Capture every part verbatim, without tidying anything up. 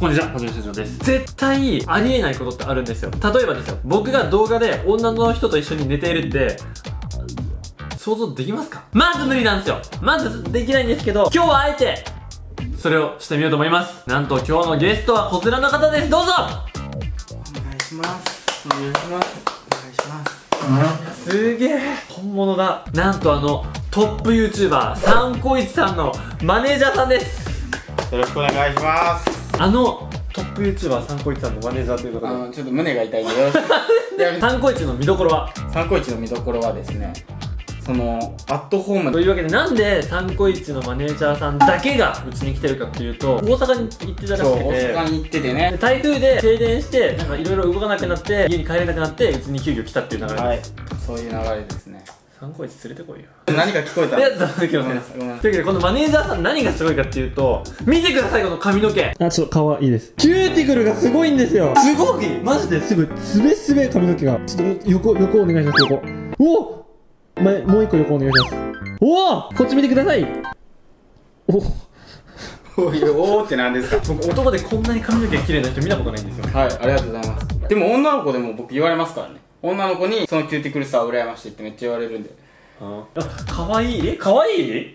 こんにちは、はじめ社長です。絶対ありえないことってあるんですよ。例えばですよ、僕が動画で女の人と一緒に寝ているって想像できますか？まず無理なんですよ。まずできないんですけど、今日はあえてそれをしてみようと思います。なんと今日のゲストはこちらの方です。どうぞ。 お願いします。お願いします。お願いします。 すげえ本物だ。なんとあのトップ YouTuber サンコイチさんのマネージャーさんです。 よろしくお願いします。 あのトップ YouTuber サンコイチさんのマネージャーということで、 あのちょっと胸が痛いんでよろしく。 サンコイチの見どころは？ サンコイチの見どころはですね、そのアットホームというわけで、なんでサンコイチのマネージャーさんだけがうちに来てるかっていうと、大阪に行ってたらしそうくて、 大阪に行っててね、 で台風で停電してなんかいろいろ動かなくなって家に帰れなくなってうちに急遽来たっていう流れはいです。 そういう流れですね。 サンコイチ連れてこいよ。 何か聞こえた？ いや、だめください。というわけで、このマネージャーさん何がすごいかっていうと、見てください、この髪の毛。あ、ちょっと顔いいです。キューティクルがすごいんですよ。すごいマジですごい、すべすべ髪の毛が。ちょっと横、横お願いします、横。おお前、もう一個横お願いします。おおこっち見てください。おおいおーって何ですか？ 僕、男でこんなに髪の毛綺麗な人見たことないんですよ。 はい、ありがとうございます。でも女の子でも僕言われますからね。女の子にそのキューティクルさ羨ましいってめっちゃ言われるんで。 あ、かわいい。え、かわいい？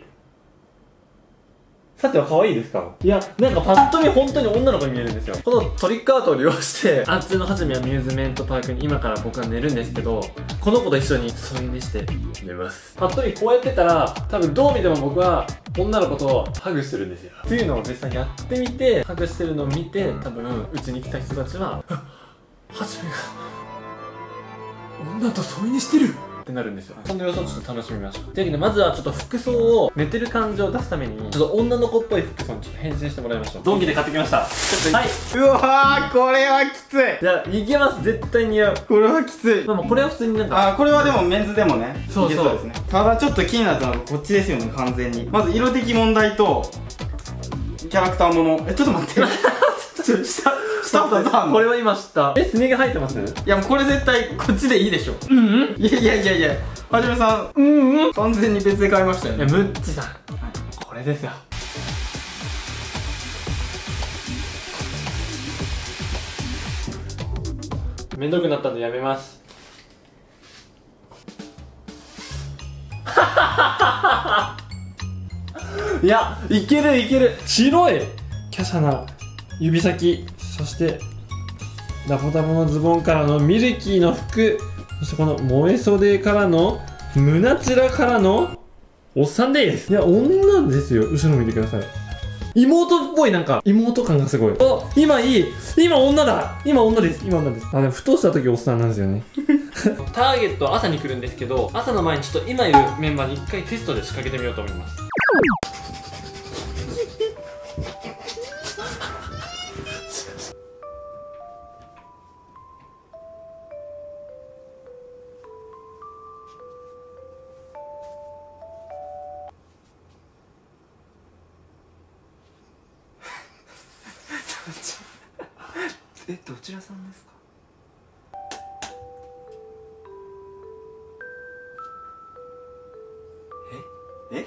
さては可愛いですか？いや、なんかパッと見本当に女の子に見えるんですよ。このトリックアートを利用して、あっちのはじめアミューズメントパークに今から僕は寝るんですけど、この子と一緒に添い寝して寝ます。パッと見こうやってたら、多分どう見ても僕は女の子とハグしてるんですよ。っていうのを実際にやってみて、ハグしてるのを見て、多分うちに来た人たちは、はじめが女と添い寝してるってなるんですよ。その様子をちょっと楽しみましょう。というわけで、まずはちょっと服装を寝てる感じを出すために、ちょっと女の子っぽい服装にちょっと変身してもらいましょう。ドンキで買ってきました。ちょっとはい。 うわー、これはきつい。 じゃあ、いけます。絶対似合う。 これはきつい。 まあ、これは普通になんか。 あー、これはでもメンズでもね、 そうそういけですね。ただちょっと気になったのがこっちですよね、完全に。まず色的問題とキャラクターもの。え、ちょっと待ってちょっと下下二つあんの？ これは今知った。え、すね毛生えてます？ いやもうこれ絶対こっちでいいでしょ。 うんうん。 いやいやいやいや、はじめさん、 うんうん。 完全に別で買いましたよいや、 ね。 ムッチさん、これですよ。めんどくなったんでやめます。いや、いけるいける。白い華奢な指先、そしてダボダボのズボンからのミルキーの服、そしてこの萌え袖からの胸チラからのおっさんです。いや、女ですよ。後ろ見てください。妹っぽい、なんか妹感がすごい。あ、今いい。今女だ。今女です。今女です。あ、でもふとした時おっさんなんですよね。ターゲットは朝に来るんですけど、朝の前にちょっと今いるメンバーに一回テストで仕掛けてみようと思います。 え、どちらさんですか？え？え？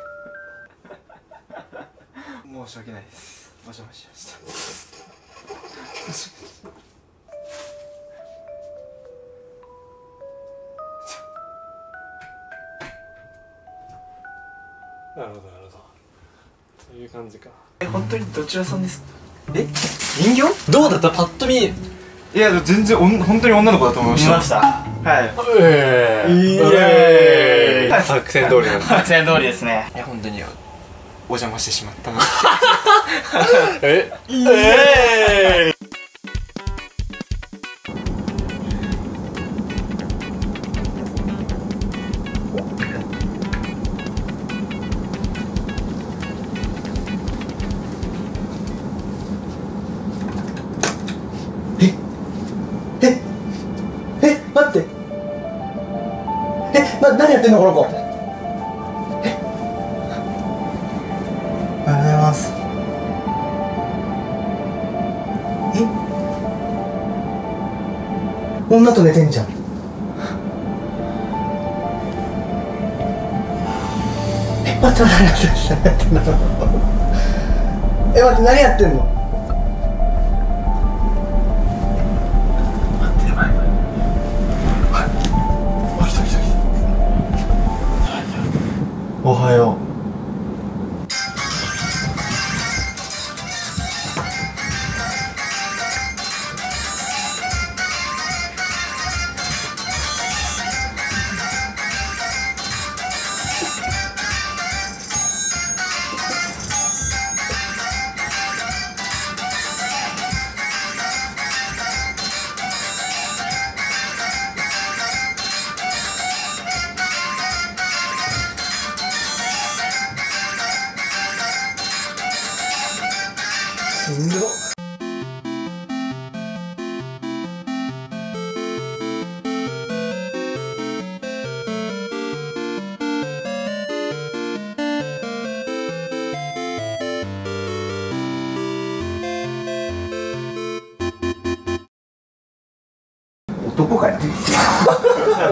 申し訳ないです。お邪魔しました。 なるほど、なるほど。そういう感じか。 え、本当にどちらさんですか？え？人形？ どうだった？パッと見。 いや、全然おん本当に女の子だと思いました。見ました。はい。 えー、 イエーイ。 作戦通りなんです。 作戦通りですね。いや、本当にお邪魔してしまったの。 え？えーええ待って、え、な、何やってんのこの子。え、おはようございます。え、女と寝てんじゃん。え、待って待って待って待って待ってえ、待って、何やってんの。 どこかや